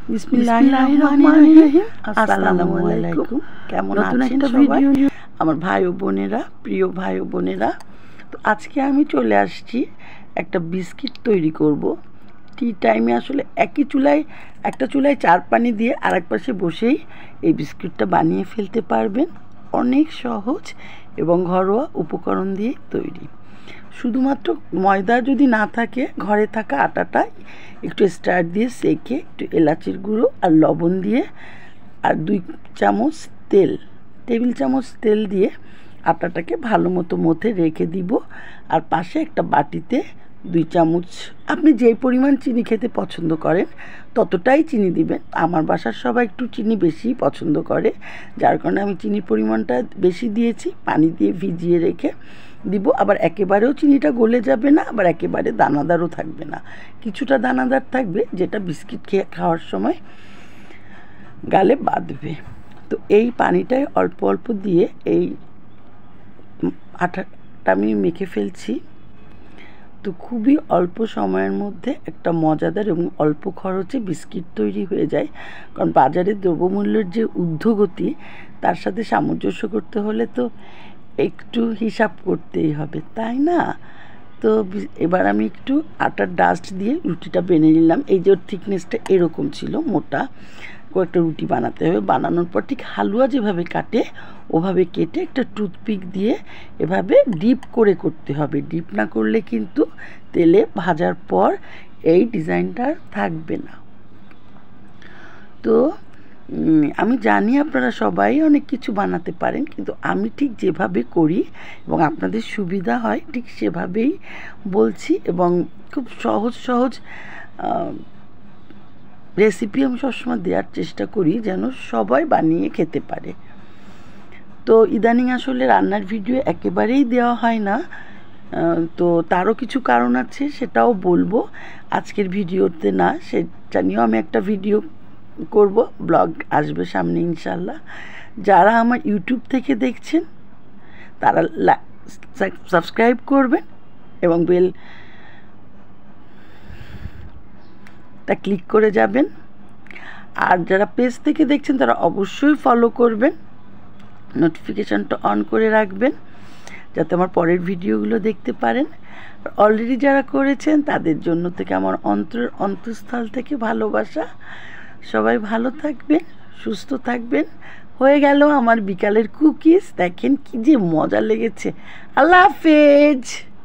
বিসমিল্লাহিররহমানিররহিম। আসসালামু আলাইকুম। কেমন আছেন সবাই আমার ভাই ও বোনেরা, প্রিয় ভাই ও বোনেরা? তো আজকে আমি চলে আসছি একটা বিস্কিট তৈরি করব। টি টাইমে আসলে একটা চুলায় চার পানি দিয়ে আরেক পাশে বসেই এই বিস্কিটটা বানিয়ে ফেলতে পারবেন। অনেক সহজ এবং ঘরোয়া উপকরণ দিয়ে তৈরি। শুধুমাত্র ময়দা যদি না থাকে, ঘরে থাকা আটাটাই একটু স্টার দিয়ে সেঁকে একটু এলাচির গুঁড়ো আর লবণ দিয়ে আর 2 চামচ টেবিল চামচ তেল দিয়ে আটাটাকে ভালো মতো মথে রেখে দিব। আর পাশে একটা বাটিতে 2 চামচ, আপনি যেই পরিমাণ চিনি খেতে পছন্দ করেন ততটাই চিনি দিবেন। আমার বাসার সবাই একটু চিনি বেশি পছন্দ করে, যার কারণে আমি চিনির পরিমাণটা বেশি দিয়েছি। পানি দিয়ে ভিজিয়ে রেখে দিব। আবার একেবারেও চিনিটা গলে যাবে না, আবার একেবারে দানাদারও থাকবে না, কিছুটা দানাদার থাকবে, যেটা বিস্কিট খাওয়ার সময় গালে বাঁধবে। তো এই পানিটায় অল্প অল্প দিয়ে এই আটাটা আমি মেখে ফেলছি। তো খুবই অল্প সময়ের মধ্যে একটা মজাদার এবং অল্প খরচে বিস্কিট তৈরি হয়ে যায়। কারণ বাজারে দ্রব্যমূল্যের যে ঊর্ধ্বগতি, তার সাথে সামঞ্জস্য করতে হলে তো একটু হিসাব করতেই হবে, তাই না? তো এবার আমি একটু আটার ডাস্ট দিয়ে রুটিটা বেনে নিলাম। এই যে থিকনেসটা এরকম ছিল, মোটা কয়েকটা রুটি বানাতে হবে। বানানোর পর ঠিক হালুয়া যেভাবে কাটে ওভাবে কেটে একটা টুথপিক দিয়ে এভাবে ডিপ করে করতে হবে। ডিপ না করলে কিন্তু তেলে ভাজার পর এই ডিজাইনটা থাকবে না। তো আমি জানি আপনারা সবাই অনেক কিছু বানাতে পারেন, কিন্তু আমি ঠিক যেভাবে করি এবং আপনাদের সুবিধা হয় ঠিক সেভাবেই বলছি। এবং খুব সহজ রেসিপি আমি সবসময় দেওয়ার চেষ্টা করি যেন সবাই বানিয়ে খেতে পারে। তো ইদানিং আসলে রান্নার ভিডিও একেবারেই দেওয়া হয় না, তো তারও কিছু কারণ আছে, সেটাও বলবো আজকের ভিডিওতে না। সেটা নিয়েও আমি একটা ভিডিও করব, ব্লগ আসবে সামনে ইনশাল্লাহ। যারা আমার ইউটিউব থেকে দেখছেন তারা সাবস্ক্রাইব করবেন এবং বেলটা ক্লিক করে যাবেন। আর যারা পেজ থেকে দেখছেন তারা অবশ্যই ফলো করবেন, নোটিফিকেশানটা অন করে রাখবেন যাতে আমার পরের ভিডিওগুলো দেখতে পারেন। অলরেডি যারা করেছেন তাদের জন্য থেকে আমার অন্তঃস্থল থেকে ভালোবাসা। সবাই ভালো থাকবেন, সুস্থ থাকবেন। হয়ে গেল আমার বিকালের কুকিজ। দেখেন কি যে মজা লেগেছে। আল্লাহ হাফেজ।